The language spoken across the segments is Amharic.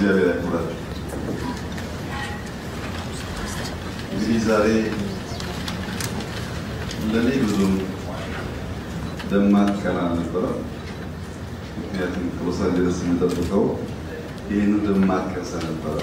እግዚአብሔር ያክብራችሁ። እንግዲህ ዛሬ ለኔ ብዙም ደማቅ ቀን አልነበረም። ምክንያቱም ሎስ አንጀለስ የምጠብቀው ይህን ደማቅ ቀን ስለነበረ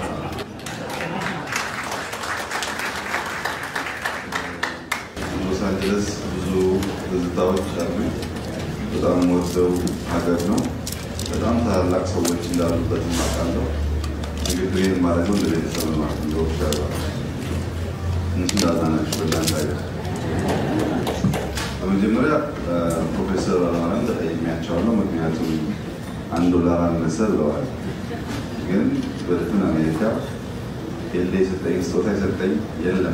ሎስ አንጀለስ ብዙ ትዝታዎች አሉኝ። በጣም ወደው ሀገር ነው። በጣም ታላላቅ ሰዎች እንዳሉበት ማቃለው። ንግግሬን ማድረገው ለቤተሰብ ማለት ነው። እንስላላናችሁ በላንታየ በመጀመሪያ ፕሮፌሰር አለማየሁ ተጠይቄያቸዋለሁ። ምክንያቱም $1 አነሰ ብለዋል። ግን በድፍን አሜሪካ ኤልዴ ሰጠኝ ስጦታ የሰጠኝ የለም።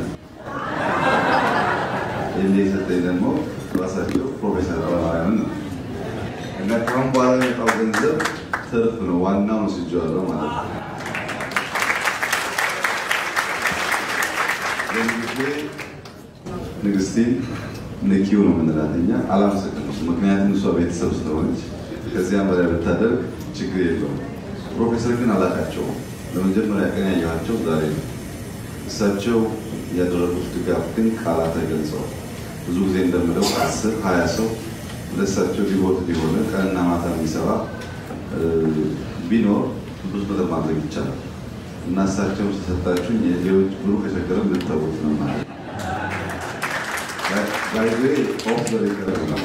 ኤልዴ ሰጠኝ ደግሞ ራሳቸው ፕሮፌሰር አለማየሁ ነው። እና ከአሁን በኋላ የመጣው ገንዘብ ትርፍ ነው። ዋናው ወስጄዋለሁ ማለት ነው። ንግስቲን ንኪው ነው የምንላት እኛ። አላመሰግነውም፣ ምክንያቱም እሷ ቤተሰብ ስለሆነች። ከዚያም በላይ ብታደርግ ችግር የለውም። ፕሮፌሰር ግን አላቃቸውም። ለመጀመሪያ ቀን ያየኋቸው ዛሬ ነው። እሳቸው ያደረጉት ድጋፍ ግን ቃላት አይገልጸውም። ብዙ ጊዜ እንደምለው 10-20 ሰው ለእሳቸው ዲቮት ሊሆነ ቀንና ማታ የሚሰራ ቢኖር ብዙ ነገር ማድረግ ይቻላል። እና እሳቸው ተሰጣችሁኝ የሌሎች ብሩ ከቸገረም ልታወቁት ነው ማለት ነው። ባይዘ ኦፍ ዘ ሬከርድ ነው።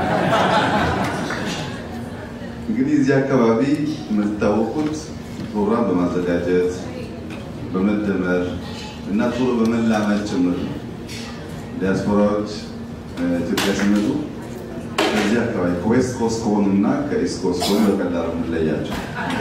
እንግዲህ እዚህ አካባቢ የምትታወቁት ፕሮግራም በማዘጋጀት በመደመር እና ቶሎ በመላመድ ጭምር ነው። ዲያስፖራዎች ኢትዮጵያ ሲመጡ እዚህ አካባቢ ከዌስት ኮስት ከሆኑና ከኢስት ኮስት ከሆኑ በቀላሉ የምንለያቸው።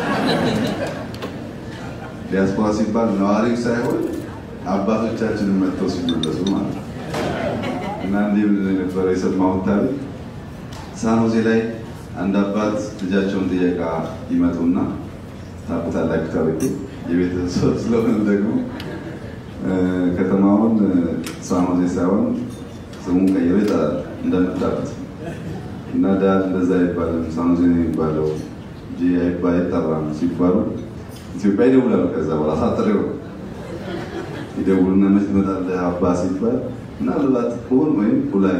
ዲያስፖራ ሲባል ነዋሪው ሳይሆን አባቶቻችንን መጥተው ሲመለሱ ማለት ነው። እና እንዲህ ነበር የሰማሁት ታሪክ። ሳን ሆዜ ላይ አንድ አባት ልጃቸውን ጥየቃ ይመጡና ታውቁታላችሁ ታሪኩ። የቤተሰብ ስለሆነ ደግሞ ከተማውን ሳን ሆዜ ሳይሆን ስሙን ቀይሮ ይጠራል እንደምታውቁት። እና ዳር እንደዛ ይባላል፣ ሳን ሆዜ ነው የሚባለው እንጂ አይጠራም ሲባሉ ኢትዮጵያ ይደውላሉ። ከዛ በኋላ ሳጥሬው ይደውሉና መች ትመጣለህ አባ ሲባል ምናልባት ቁል ወይም ቁላይ፣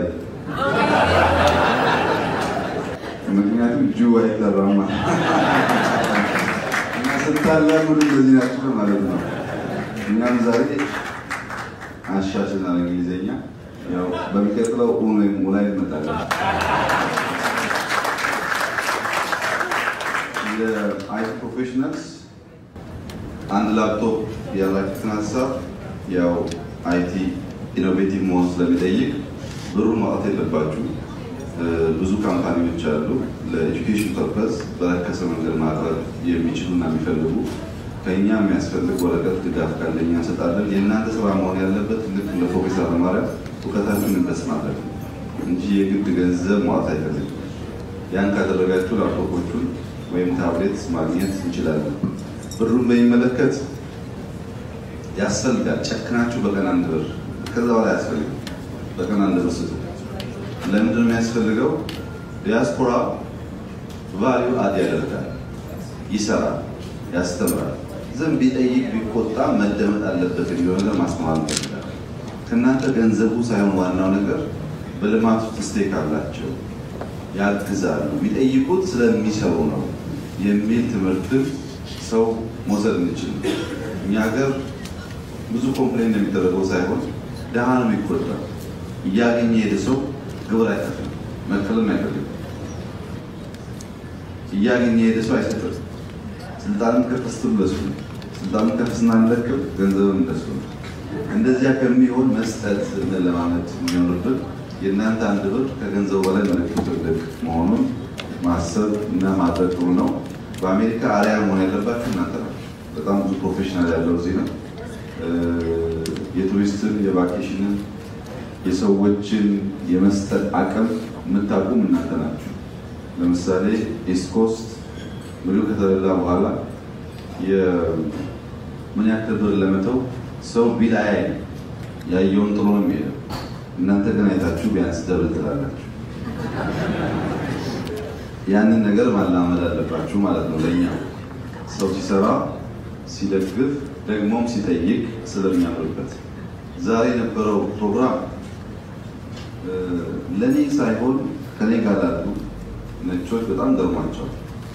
ምክንያቱም ጁ አይጠራም እና ስታላቁ እንደዚህ ናቸው ማለት ነው። እኛም ዛሬ አሻሽለናል እንግሊዝኛ። ያው በሚቀጥለው ቁል ወይም ቁላይ እንመጣለን። የአይቲ ፕሮፌሽናልስ አንድ ላፕቶፕ ያላችሁትን ሀሳብ ያው አይቲ ኢኖቬቲቭ መሆን ስለሚጠይቅ ብሩን ማውጣት የለባችሁ። ብዙ ካምፓኒዎች አሉ ለኤጁኬሽን ፐርፐዝ በረከሰ መንገድ ማቅረብ የሚችሉና የሚፈልጉ። ከኛ የሚያስፈልግ ወረቀት ድጋፍ ካለኛ እንሰጣለን። የእናንተ ስራ መሆን ያለበት ልክ እንደ ፕሮፌሰር አለማየሁ እውቀታችሁን ኢንቨስት ማድረግ እንጂ የግድ ገንዘብ ማውጣት አይፈልግም። ያን ካደረጋችሁ ላፕቶፖቹን ወይም ታብሌት ማግኘት እንችላለን። ብሩን በሚመለከት ያስፈልጋል። ጨክናችሁ በቀን 1 ብር ከዛ በላይ ያስፈልጋል። በቀን 1 ብር ስጡ። ለምንድን ነው የሚያስፈልገው? ዲያስፖራ ቫልዩ አድ ያደርጋል፣ ይሰራል፣ ያስተምራል። ዝም ቢጠይቅ ቢቆጣ መደመጥ አለበት የሚለው ነገር ማስተማር እንፈልጋለን። ከእናንተ ገንዘቡ ሳይሆን ዋናው ነገር በልማት ውስጥ ስቴክ አላቸው፣ ያግዛሉ፣ የሚጠይቁት ስለሚሰሩ ነው የሚል ትምህርትን ሰው መውሰድ እንችል። እኛ ሀገር ብዙ ኮምፕሌን የሚደረገው ሳይሆን ደሃ ነው የሚቆጠረው። እያገኘ የሄደ ሰው ግብር አይከፍልም፣ መክፈልም አይፈልግም። እያገኘ የሄደ ሰው አይሰጥም። ስልጣንም ከፍ ስትሉ ለሱ ነው፣ ስልጣንም ከፍ ስናንለክም ገንዘብም እንደሱ ነው። እንደዚያ ከሚሆን መስጠት መለማመድ የሚሆንብን የእናንተ 1 ብር ከገንዘቡ በላይ መልእክቱ ትልቅ መሆኑን ማሰብ እና ማድረግ ጥሩ ነው። በአሜሪካ አሪያ መሆን ያለባችሁ እናንተ ናችሁ። በጣም ብዙ ፕሮፌሽናል ያለው እዚህ ነው። የቱሪስትን፣ የቫኬሽንን፣ የሰዎችን የመስጠት አቅም የምታውቁም እናንተ ናችሁ። ለምሳሌ ኢስት ኮስት ምግብ ከተበላ በኋላ ምን ያክል ብር ለመተው ሰው ቢላይ ያየውን ጥሩ ነው የሚሄደው። እናንተ ግን አይታችሁ ቢያንስ ደብል ትላላችሁ። ያንን ነገር ማላመድ አለባችሁ ማለት ነው። ለኛ ሰው ሲሰራ ሲደግፍ ደግሞም ሲጠይቅ ስለሚያምርበት ዛሬ የነበረው ፕሮግራም ለኔ ሳይሆን ከኔ ጋር ላሉ ነጮች በጣም ገርሟቸዋል።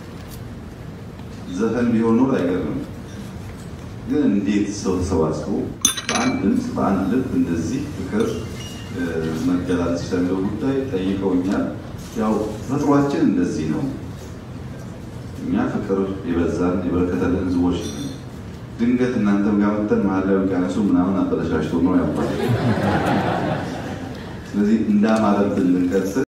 ዘፈን ቢሆን ኖር አይገርምም፣ ግን እንዴት ሰው ተሰባስቦ በአንድ ድምፅ በአንድ ልብ እንደዚህ ፍቅር መገላለጽ ስለሚለው ጉዳይ ጠይቀውኛል። ያው ተፈጥሯችን እንደዚህ ነው። እኛ ፍቅር የበዛን የበረከተልን ህዝቦች ነን። ድንገት እናንተም ጋር መጥተን መሀል ላይ ወቃነሱ ምናምን አበለሻሽቶ ነው ያባል። ስለዚህ እንዳማረብን ልንቀጥል